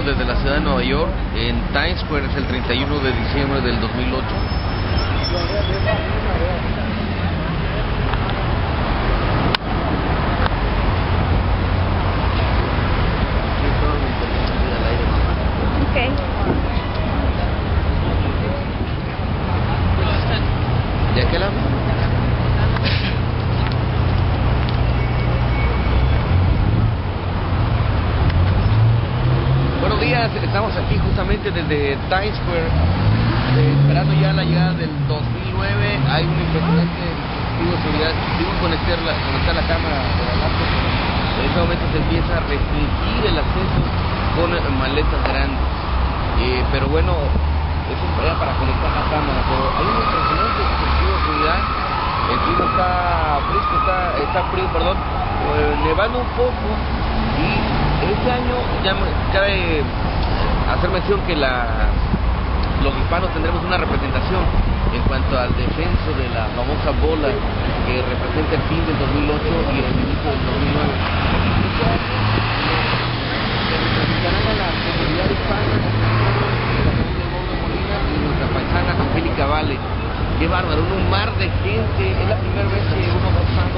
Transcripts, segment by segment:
desde la ciudad de Nueva York, en Times Square. Es el 31 de diciembre del 2008. Okay. ¿De aquel lado? Buenos días, estamos aquí justamente desde Times Square, esperando ya la llegada del 2009. Hay un impresionante dispositivo de seguridad. Tuvimos conectar la cámara de la laptop. En este momento se empieza a restringir el acceso con maletas grandes. Pero bueno, eso era para conectar la cámara. Pero hay un impresionante dispositivo de seguridad. El clima está fresco, está frío, perdón, nevando un poco. Y este año ya cabe hacer mención que los hispanos tendremos una representación en cuanto al descenso de la famosa bola que representa el fin del 2008 y el inicio del 2009. Representarán a la comunidad hispana, la familia Gordo Molina y nuestra paisana Angélica Vale. Qué bárbaro, un mar de gente. Es la primera vez que uno va pasando.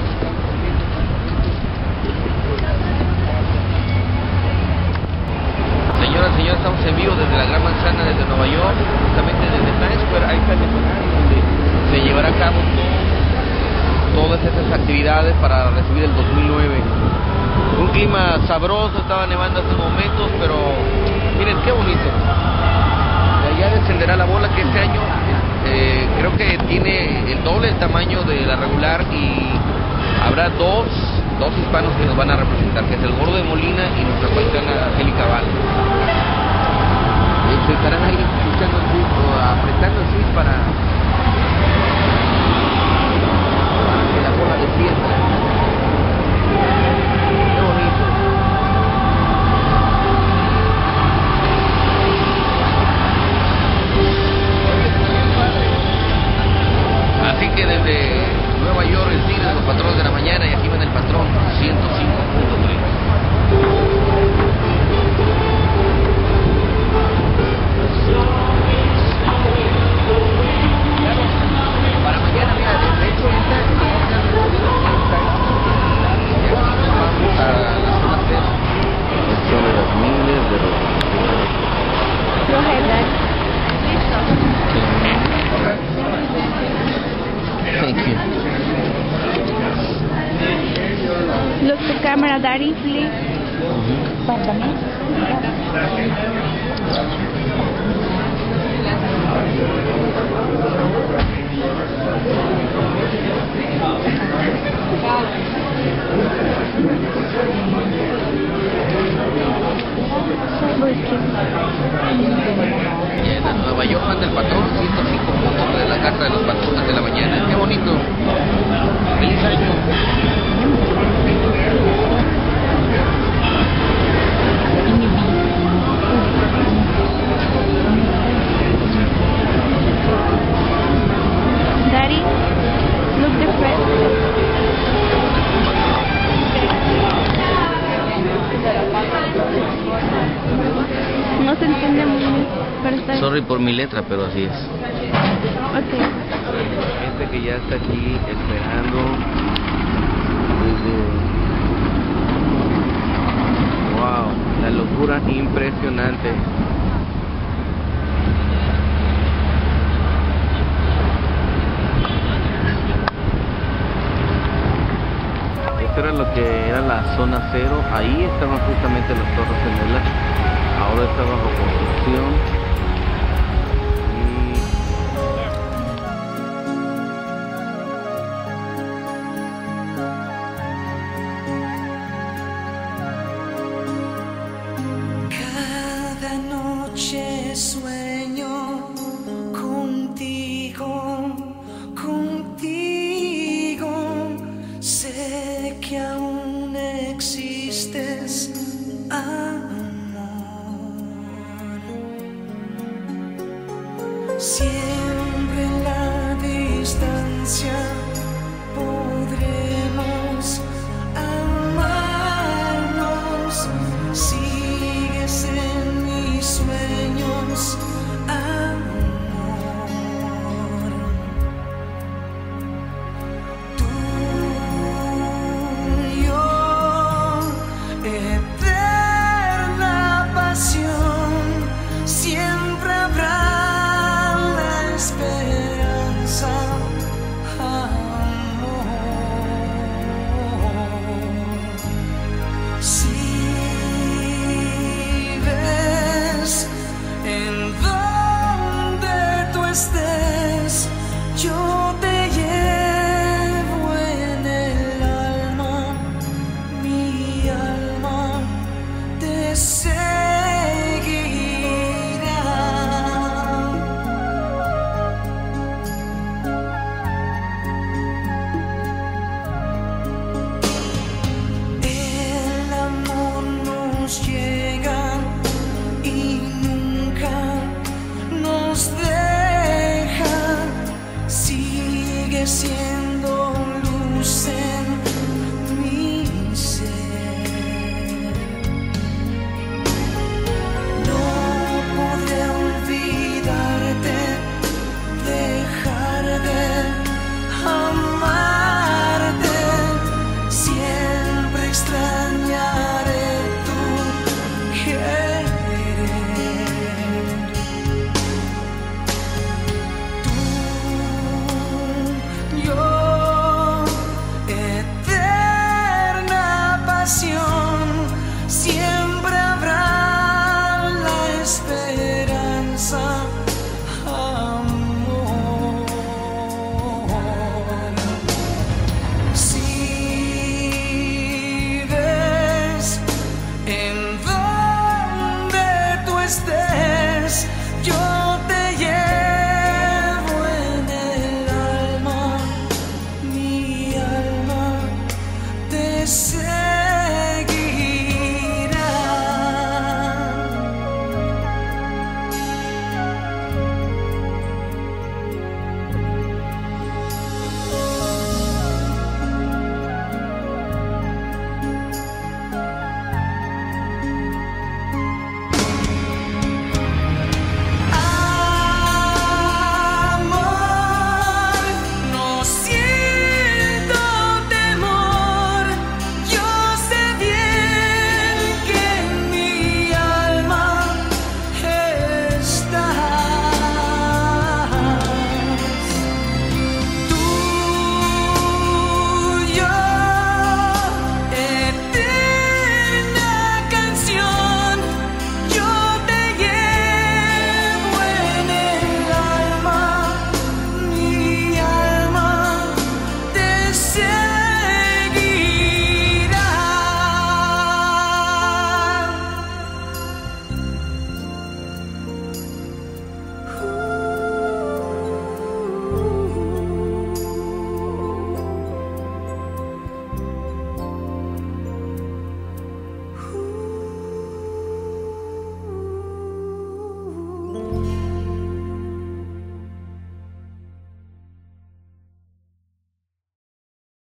Señoras y señores, estamos en vivo desde la Gran Manzana, desde Nueva York, justamente desde Times Square. Ahí está el escenario donde se llevará a cabo todas estas actividades para recibir el 2009. Un clima sabroso, estaba nevando en estos momentos, pero miren qué bonito. De allá descenderá la bola, que este año creo que tiene el doble del tamaño de la regular, y habrá dos hispanos que nos van a representar, que es el Gordo de Molina y nuestra paisana Angélica Vale. Se estarán ahí escuchando el switch o apretando el switch para que la bola descienda. Qué bonito. Así que desde Nueva York, el cine de los patrones de la mañana, y aquí ven el patrón 105.3. Para mañana, mira, de hecho, vamos a la zona cero. Son de las miles de los... Go ahead, Dad. Thank you. Look the camera, Daddy, please. Pásame. En Nueva York manda el patrón 105 puntos de la casa de los patrones de la mañana. Qué bonito. Feliz año. Daddy, look the front. No se entiende muy bien, pero está bien. Sorry por mi letra, pero así es. Okay. Gente que ya está aquí esperando wow, la locura impresionante. Esto era lo que era la zona cero. Ahí estaban justamente las Torres Gemelas. Ahora está bajo construcción. Cada noche sueño contigo, contigo. Sé que aún existes, amor. Siempre en la distancia podremos amarnos. Sigues en mi ser.